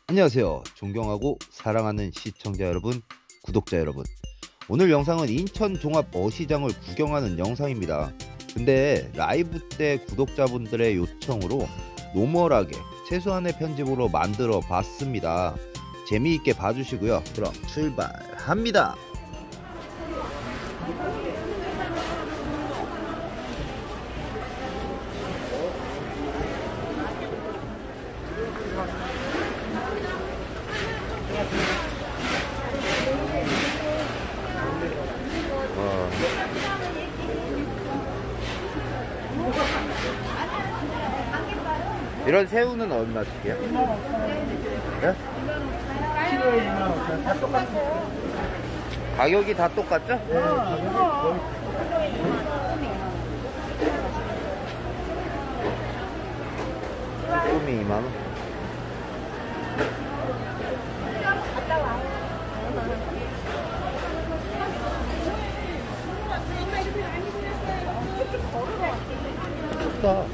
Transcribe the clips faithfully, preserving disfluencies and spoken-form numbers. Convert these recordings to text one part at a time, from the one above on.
안녕하세요. 존경하고 사랑하는 시청자 여러분, 구독자 여러분. 오늘 영상은 인천 종합 어시장을 구경하는 영상입니다. 근데 라이브 때 구독자분들의 요청으로 노멀하게 최소한의 편집으로 만들어 봤습니다. 재미있게 봐주시고요. 그럼 출발합니다. 어. 이런 새우는 얼마씩이야? 네? 키로에 이만 오천. 다 똑같아요. 가격이 다 똑같죠? 네, 가격이 거의 꿈이 이만 원. 좋다.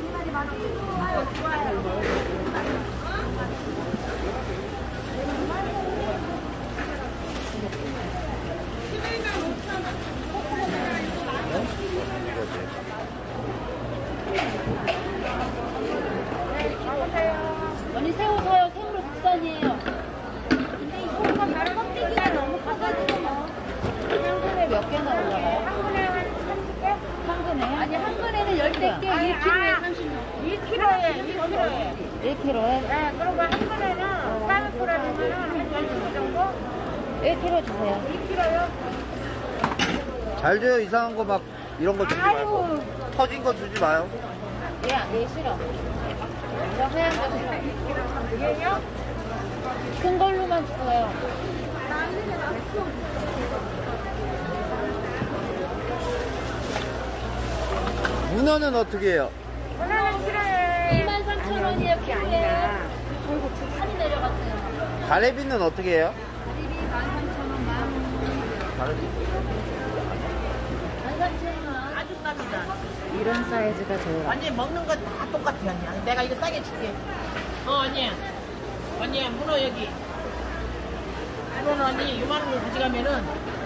언니 새우 사요. 새우로 국산이에요. 근데 이 새우가 바로 껍데기가 너무 커가지고 한 근에 몇 개나 올라가요? 한 근에 한 삼십 개? 한 근에? 아니 한 근에는 열댓 개, 일 킬로그램에 삼십 개. 일 킬로그램에 일 킬로그램에. 일 킬로그램에? 네, 그리고 한 근에는 사백 그램이면은 한 열 개 정도? 일 킬로그램 주세요. 이 킬로요? 잘 줘요. 이상한 거 막 이런 거 주지 말고. 아유. 터진 거 주지 마요. 얘, 얘 싫어. 저 하얀 거 싫어. 얘요? 큰 걸로만 주세요. 문어는 어떻게 해요? 하나는 킬로에 이만 삼천 원이에요. 킬로에. 어이구, 산이 내려갔어요. 가래비는 어떻게 해요? 가리비 만 삼천 원, 만 원. 가래비. 만 삼천 원. 아주 쌉니다. 이런 사이즈가 제일 언니 먹는 거 다 똑같아 언니. 내가 이거 싸게 줄게. 어 언니. 언니 문어 여기. 문어 언니 이만 원을 가져가면은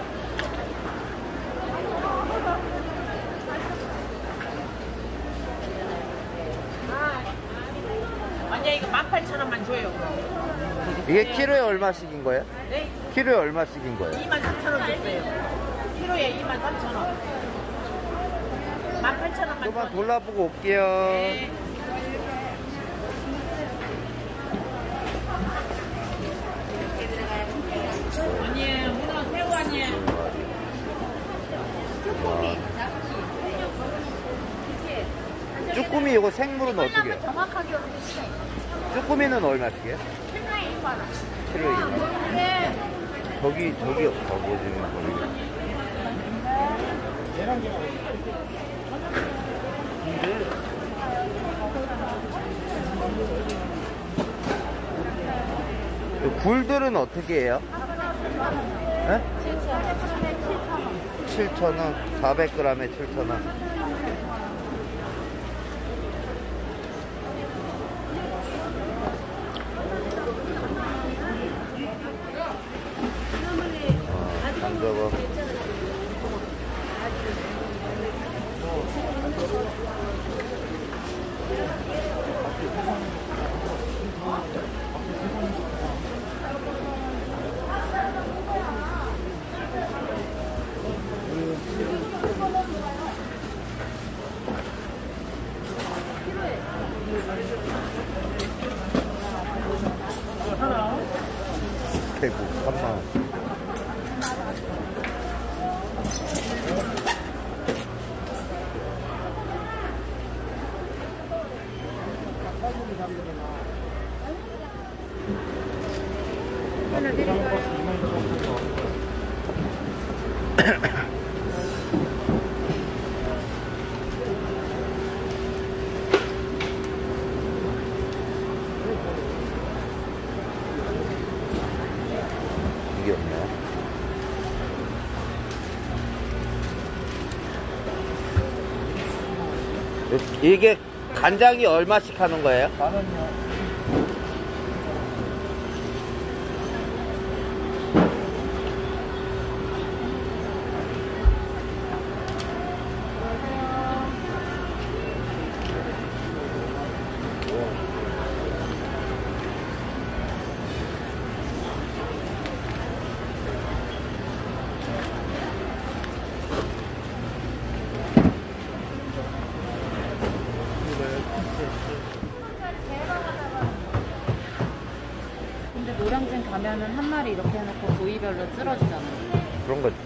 언니 이거 만 팔천 원만 줘요. 이게 키로에 얼마씩인 거예요? 네? 키로에 얼마씩인 거예요? 이만 삼천 원 줬어요. 키로에 이만 삼천 원. 만 팔천 원만 조금만 줘. 골라보고 올게요. 네. 언니 문어 새우 언니. 쭈꾸미 이거 생물은 어떻게 해요? 정확하게 오르겠어요. 쭈꾸미는 얼마씩이에요? 키로에 이만 원. 키로에 이만 원. 네. 저기 저기 가보시면 거기. 굴들은 어떻게 해요? 네? 칠천 원. 사백 그램에 칠천 원. 아, 장저거. 대구 삼만 원. 이게 없네. 이게 간장이 얼마씩 하는 거예요? 만 원이요. 노량진 가면은 한 마리 이렇게 해놓고 부위별로 쓸어주잖아요. 그런 거지.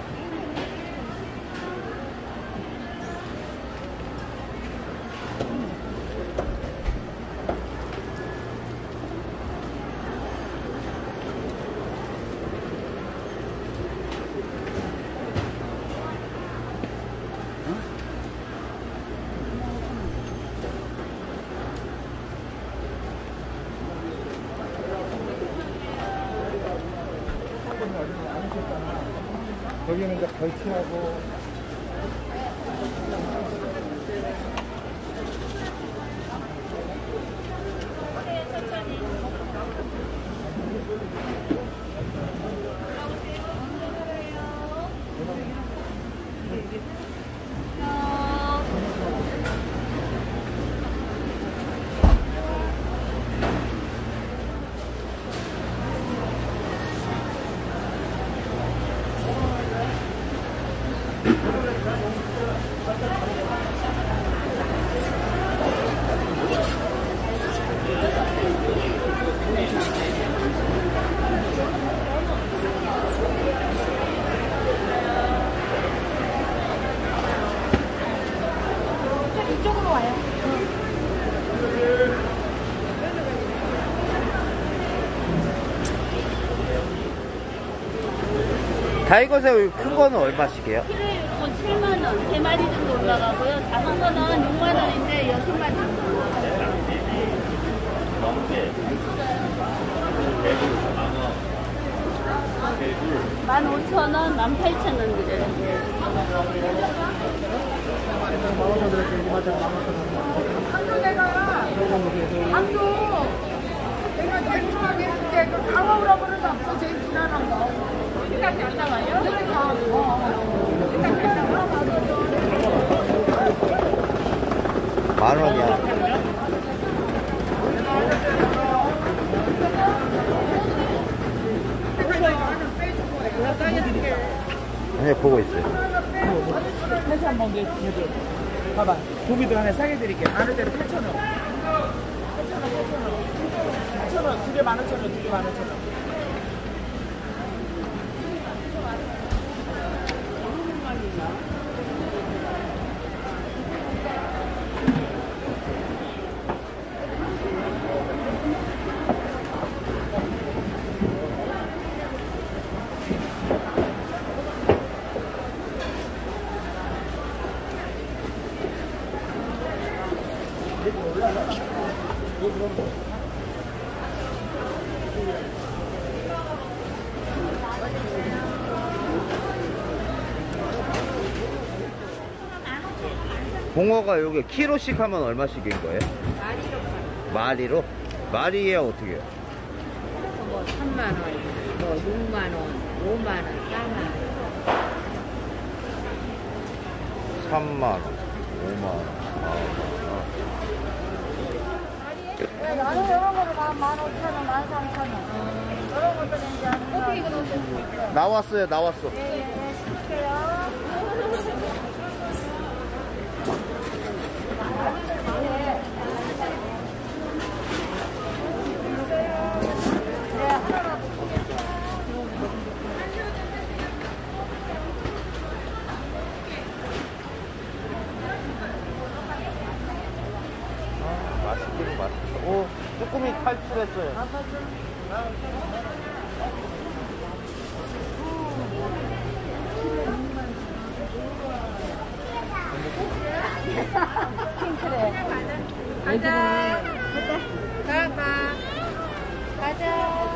여기는 이제 걸치하고 이쪽으로 와요. 타이거새우 큰 거는 얼마씩이에요? 키로에 이건 칠만 원, 세 마리 정도 올라가고요. 작은 거는 육만 원인데 여섯 마리 정도 올라가요. 만 오천 원, 만 팔천 원 그래요. 한도 내가 한도 내가 냉정하게 했는데 그 강화우라 버릇 없어 제일 지난한 거 여기까지 안 나와요? 그러니까 어 여기까지 안 나와. 만 원이야. 아니, 보고 있어요. 해서 한번 해줘. 봐봐. 고기도 하나 싸게 드릴게요. 많은 대로 팔천 원. 팔천 원, 팔천 원. 팔천 원, 두 개 만 오천 원, 두 개 만 오천 원. 붕어가 요게 키로씩 하면 얼마씩인 거예요? 마리로? 마리에 어떻게 해요? 뭐 삼만 원, 뭐 육만 원, 오만 원, 사만 원. 삼만 원, 오만 원. 아, 나는 이런 거로 만 오천 원, 만 삼천 원. 이런 것들은 이제 어떻게 그러세요? 나왔어요, 나왔어. 예, 예, 시킬게요. 맛있기는 맛있어. 오, 쭈꾸미 탈출했어요. 가자. 가자. 가자. 가자.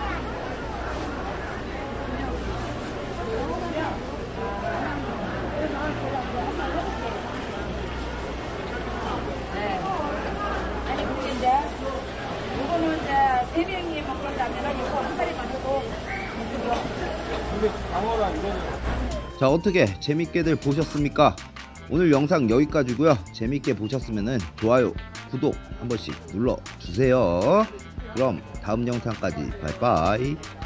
네. 아니 근데 이거는 이제 세 명이 먹는다면 이거 한 마리 가지고 근데 강어랑 이거는 자, 어떻게 재밌게들 보셨습니까? 오늘 영상 여기까지고요. 재밌게 보셨으면 좋아요, 구독 한 번씩 눌러주세요. 그럼 다음 영상까지 바이바이.